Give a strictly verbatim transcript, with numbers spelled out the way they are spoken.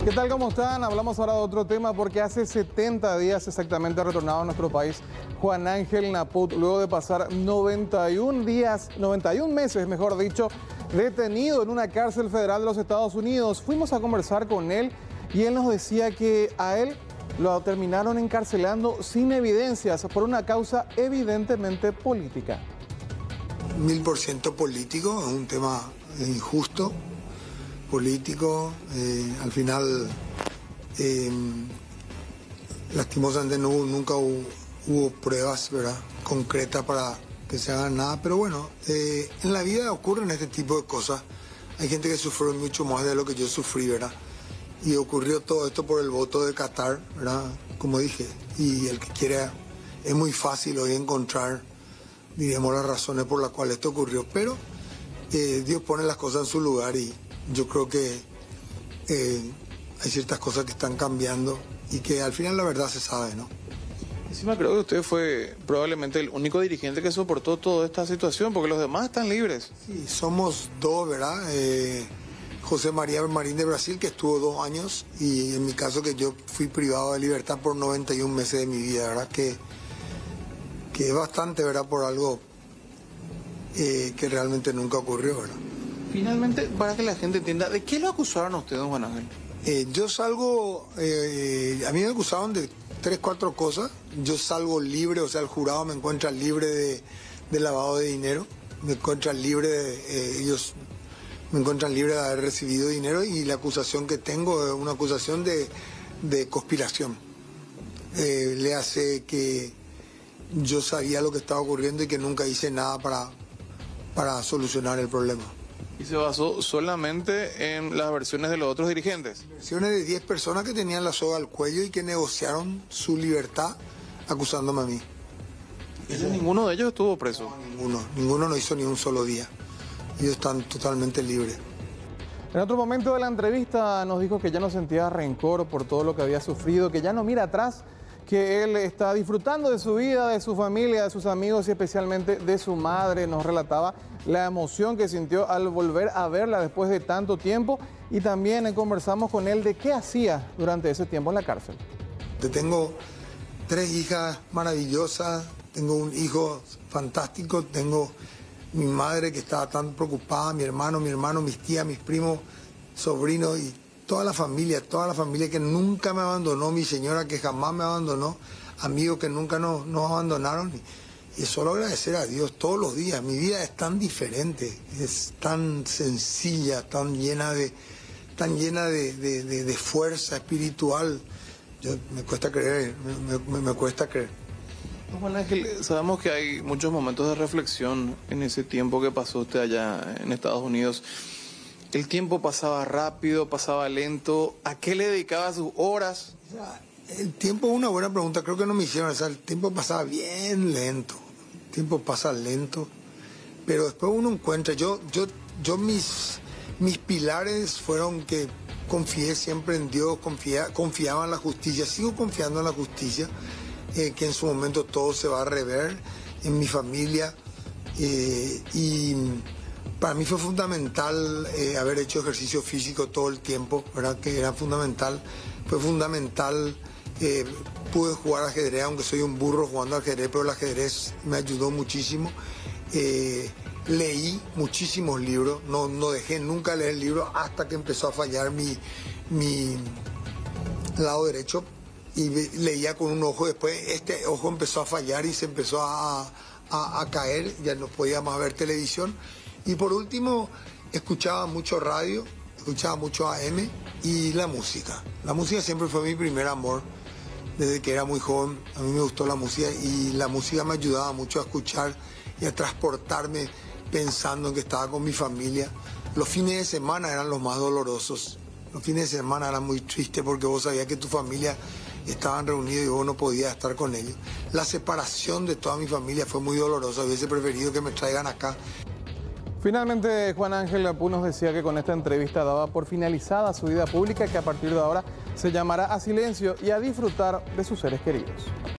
¿Qué tal? ¿Cómo están? Hablamos ahora de otro tema porque hace setenta días exactamente ha retornado a nuestro país Juan Ángel Naput, luego de pasar noventa y un días, noventa y un meses, mejor dicho, detenido en una cárcel federal de los Estados Unidos. Fuimos a conversar con él y él nos decía que a él lo terminaron encarcelando sin evidencias por una causa evidentemente política. Mil por ciento político, es un tema injusto, político. Eh, al final, eh, lastimosamente no, nunca hubo, hubo pruebas, ¿verdad?, concretas para que se haga nada, pero bueno, eh, en la vida ocurren este tipo de cosas. Hay gente que sufrió mucho más de lo que yo sufrí, ¿verdad? Y ocurrió todo esto por el voto de Qatar, ¿verdad? Como dije, y el que quiera, es muy fácil hoy encontrar, diremos, las razones por las cuales esto ocurrió, pero eh, Dios pone las cosas en su lugar y yo creo que eh, hay ciertas cosas que están cambiando y que al final la verdad se sabe, ¿no? Encima creo que usted fue probablemente el único dirigente que soportó toda esta situación, porque los demás están libres. Sí, somos dos, ¿verdad? Eh, José María Marín de Brasil, que estuvo dos años, y en mi caso que yo fui privado de libertad por noventa y un meses de mi vida, ¿verdad? Que, que es bastante, ¿verdad? Por algo eh, que realmente nunca ocurrió, ¿verdad? Finalmente, para que la gente entienda, ¿de qué lo acusaron a usted, don Juan Ángel? Eh, yo salgo, eh, a mí me acusaron de tres, cuatro cosas. Yo salgo libre, o sea, el jurado me encuentra libre de, de lavado de dinero, me encuentran libre, de, eh, ellos me encuentran libre de haber recibido dinero, y la acusación que tengo es una acusación de, de conspiración. Eh, le hace que yo sabía lo que estaba ocurriendo y que nunca hice nada para, para solucionar el problema. ¿Y se basó solamente en las versiones de los otros dirigentes? Versiones de diez personas que tenían la soga al cuello y que negociaron su libertad acusándome a mí. ¿Y ninguno de ellos estuvo preso? No, ninguno, ninguno no hizo ni un solo día. Ellos están totalmente libres. En otro momento de la entrevista nos dijo que ya no sentía rencor por todo lo que había sufrido, que ya no mira atrás, que él está disfrutando de su vida, de su familia, de sus amigos y especialmente de su madre. Nos relataba la emoción que sintió al volver a verla después de tanto tiempo, y también conversamos con él de qué hacía durante ese tiempo en la cárcel. Tengo tres hijas maravillosas, tengo un hijo fantástico, tengo mi madre que estaba tan preocupada, mi hermano, mi hermano, mis tías, mis primos, sobrinos y toda la familia, toda la familia que nunca me abandonó, mi señora que jamás me abandonó, amigos que nunca nos, nos abandonaron. Y es solo agradecer a Dios todos los días. Mi vida es tan diferente, es tan sencilla, tan llena de, tan llena de, de, de, de fuerza espiritual. Yo, me cuesta creer, me, me, me cuesta creer. Juan Ángel, sabemos que hay muchos momentos de reflexión en ese tiempo que pasó usted allá en Estados Unidos. El tiempo pasaba rápido, pasaba lento. ¿A qué le dedicaba sus horas? O sea, el tiempo es una buena pregunta. Creo que no me hicieron. O sea, el tiempo pasaba bien lento. El tiempo pasa lento. Pero después uno encuentra. Yo, yo, yo mis, mis pilares fueron que confié siempre en Dios, confía, confiaba en la justicia. Sigo confiando en la justicia. Eh, que en su momento todo se va a rever en mi familia. Eh, y para mí fue fundamental eh, haber hecho ejercicio físico todo el tiempo, ¿verdad? Que era fundamental. Fue fundamental, eh, pude jugar ajedrez, aunque soy un burro jugando ajedrez, pero el ajedrez me ayudó muchísimo. Eh, leí muchísimos libros, no, no dejé nunca leer libros hasta que empezó a fallar mi, mi lado derecho, y leía con un ojo. Después este ojo empezó a fallar y se empezó a, a, a caer, ya no podía más ver televisión. Y por último, escuchaba mucho radio, escuchaba mucho A M y la música. La música siempre fue mi primer amor. Desde que era muy joven, a mí me gustó la música, y la música me ayudaba mucho a escuchar y a transportarme pensando en que estaba con mi familia. Los fines de semana eran los más dolorosos. Los fines de semana eran muy tristes porque vos sabías que tu familia estaban reunidos y vos no podías estar con ellos. La separación de toda mi familia fue muy dolorosa. Hubiese preferido que me traigan acá. Finalmente, Juan Ángel Naput nos decía que con esta entrevista daba por finalizada su vida pública, que a partir de ahora se llamará a silencio y a disfrutar de sus seres queridos.